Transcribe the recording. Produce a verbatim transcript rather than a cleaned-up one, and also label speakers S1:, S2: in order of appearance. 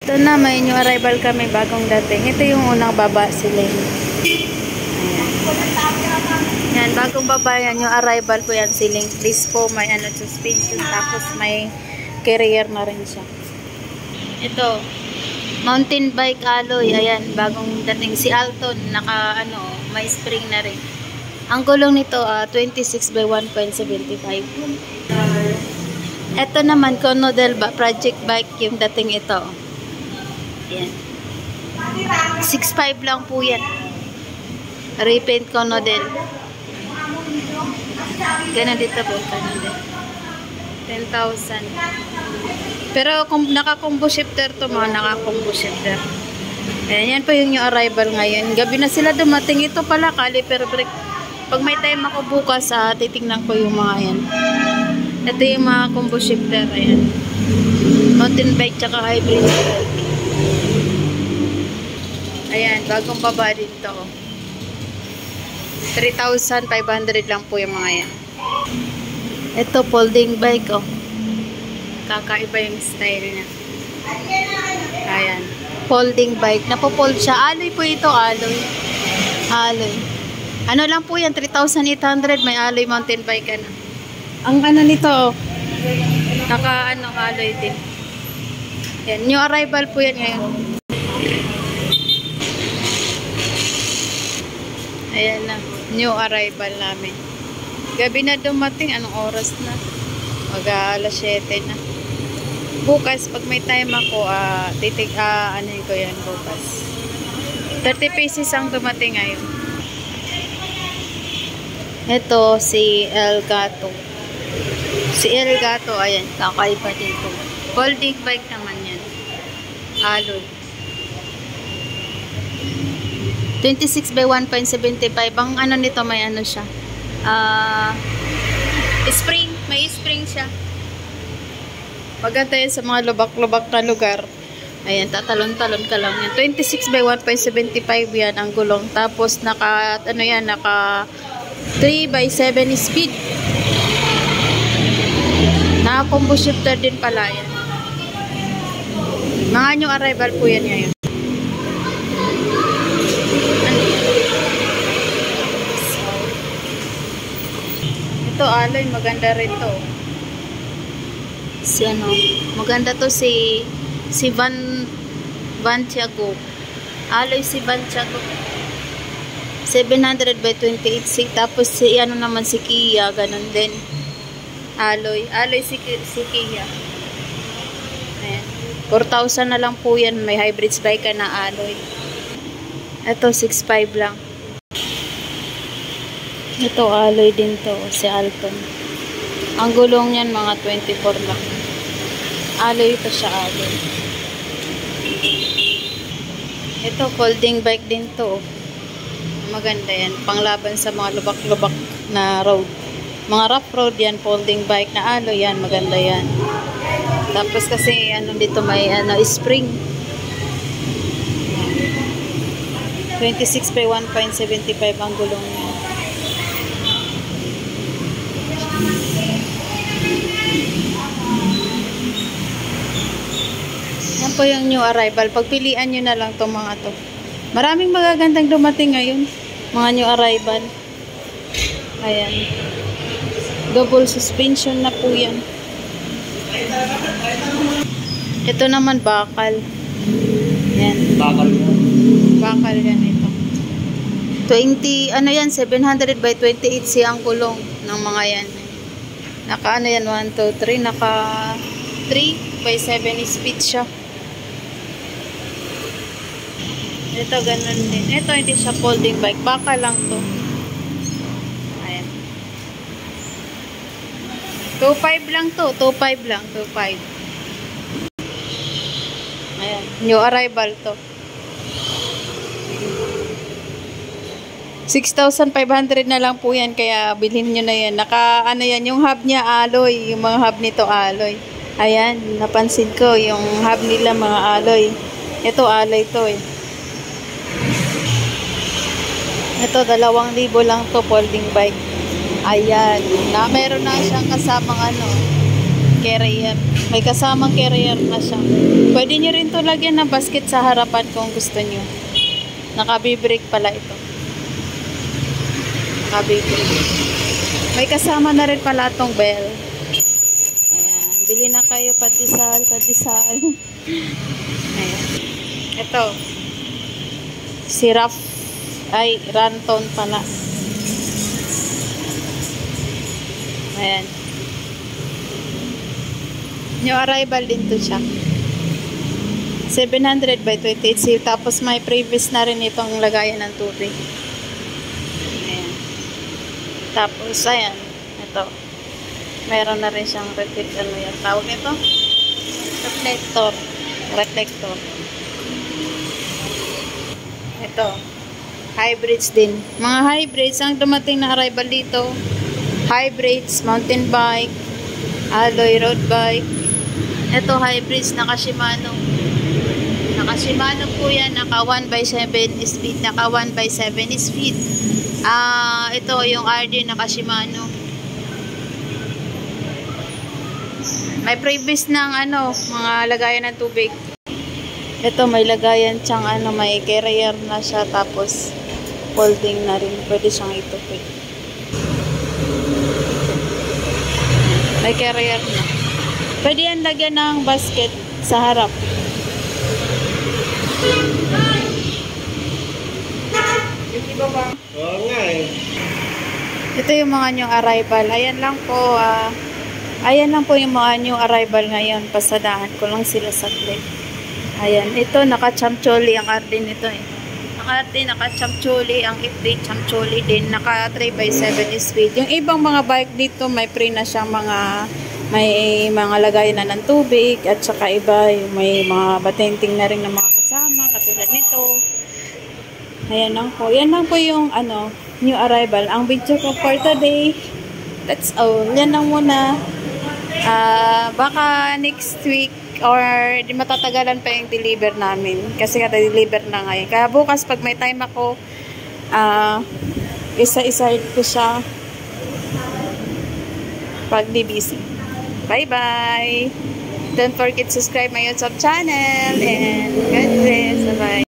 S1: Ito na, may new arrival kami, bagong dating. Ito yung unang baba sila. Ayan. Yan, bagong baba yan, yung arrival ko yan siling. Please po, may ano, suspension, tapos may carrier na rin siya. Ito, mountain bike alloy, ayan, bagong dating. Si Alton, naka, ano, may spring na rin. Ang gulong nito, uh, twenty-six by one point seven five. Ito naman, Conodel ba, project bike yung dating ito. Ayan. six five lang po yan. Repaint Conodel. Ganun dito po, Conodel. ten thousand. Pero kung naka-combo shifter to mga naka-combo shifter. Ayan, yan po yung new arrival ngayon. Gabi na sila dumating. Ito pala, caliper brake. Pag may time ako bukas, ah, titignan ko yung mga yan. Ito yung mga combo shifter. Ayan. Mountain bike tsaka hybrid bike. Ayan, bagong baba din to. three thousand five hundred lang po yung mga yan. Ito, folding bike, oh. Kakaiba yung style niya. Ayan. Folding bike. Napo-fold siya. Alloy po ito, alloy. Alloy. Ano lang po yan, three thousand eight hundred. May alloy mountain bike ka na. Ang ano nito, oh. Naka, ano, alloy din. Yan. New arrival po yan ngayon. Ayan na, new arrival namin. Gabi na dumating, anong oras na? Mag alas siyete na. Bukas, pag may time ako, uh, titig, uh, ano ko yan bukas. thirty pieces ang dumating ngayon. Ito, si El Gato. Si El Gato, ayan, kakaiba dito. Folding bike naman yan. Alloy. twenty-six by one point seven five. Ang ano nito, may ano siya. Ah, uh, spring. May spring siya. Maganda yan sa mga lubak-lubak na lugar. Ayan, tatalon-talon ka lang yan. twenty-six by one point seven five yan ang gulong. Tapos, naka, ano yan, naka three by seven speed. Naka-combo shifter din pala yan. Mga new arrival po yan ngayon. Ito, alloy, maganda rin to. Si ano, maganda to si si Van Van Tiago. Alloy si Van Tiago. seven hundred by twenty-eight C. Tapos si ano naman si Kia, ganun din. Alloy, alloy si, si Kia. Ayan. four thousand na lang po yan. May hybrid bike ka na alloy. Ito, six five lang. Ito, alloy din to, si Alton. Ang gulong niyan, mga twenty-four lang. Alloy ito siya, alloy. Ito, folding bike din to. Maganda yan. Panglaban sa mga lubak-lubak na road. Mga rough road yan, folding bike na alloy yan. Maganda yan. Tapos kasi, ano dito, may ano, spring. twenty-six by one point seven five ang gulong niya. Yan po yung new arrival. Pagpilian nyo na lang itong mga to. Maraming magagandang dumating ngayon. Mga new arrival. Ayan. Double suspension na po yan. Ito naman bakal. Yan.
S2: Bakal yan.
S1: Bakal yan ito. twenty, ano yan, seven hundred by twenty-eight C ang kulong ng mga yan. Naka ano yan, one, two, three. Naka three by seven speed siya. Ito, ganun din. Ito, hindi siya folding bike. Baka lang to. Ayan. two five lang to. two five lang. two five. Ayan. New arrival to. six thousand five hundred na lang po yan. Kaya bilhin nyo na yan. Naka, ano yan, yung hub niya alloy. Yung mga hub nito alloy. Ayan. Napansin ko. Yung hub nila mga alloy. Ito alloy to eh. Ito, dalawang libo lang to, folding bike. Ayan. Na, meron na siyang kasamang ano, carrier. May kasamang carrier na siya. Pwede nyo rin to lagyan ng basket sa harapan kung gusto nyo. Nakabibrake pala ito. Nakabibrake. May kasama na rin pala itong bell. Ayan. Bili na kayo patisal, patisal. Ayan. Ito. Sirap. Ay, ranton pala. Ayan. New arrival din to siya. seven hundred by twenty-eight C. Tapos may previous na rin itong lagayan ng tubig. Ayan. Tapos, ayan. Ito. Meron na rin siyang reflector. Ano yan? Tawag nito? Reflector. Reflector. Ito. Hybrids din. Mga hybrids, ang dumating na arrival dito. Hybrids, mountain bike, alloy road bike. Ito hybrids, naka Shimano. Naka Shimano po yan, naka one by seven speed, naka one by seven speed. Ah, uh, ito yung R D naka Shimano. May previous ng ano, mga lagayan ng tubig. Ito may lagayan siyang ano, may carrier na siya, tapos folding na rin. Pwede siyang itupid. May carrier na. Pwede yan lagyan ng basket sa harap.
S2: Oo nga eh.
S1: Ito yung mga new arrival. Ayan lang po. Uh, ayan lang po yung mga new arrival ngayon. Pasadahan ko lang sila saglit. Ayan. Ito naka-chamcholi ang R D nito eh. Naka-R D, naka-chamcholi. Ang F D chamcholi din. Naka three by seven speed. Yung ibang mga bike dito may pre na siyang mga may mga lagayan na ng tubig, at saka iba yung may mga batenting na rin ng mga kasama katulad nito. Ayan lang po. Yan lang po yung ano, new arrival. Ang video ko for today, that's all. Yan lang muna. Uh, baka next week or di matatagalan pa yung deliver namin. Kasi kata-deliver na ngayon. Kaya bukas pag may time ako, uh, isa-isa ko siya pag di busy. Bye-bye! Don't forget to subscribe my YouTube channel and God bless. Bye-bye!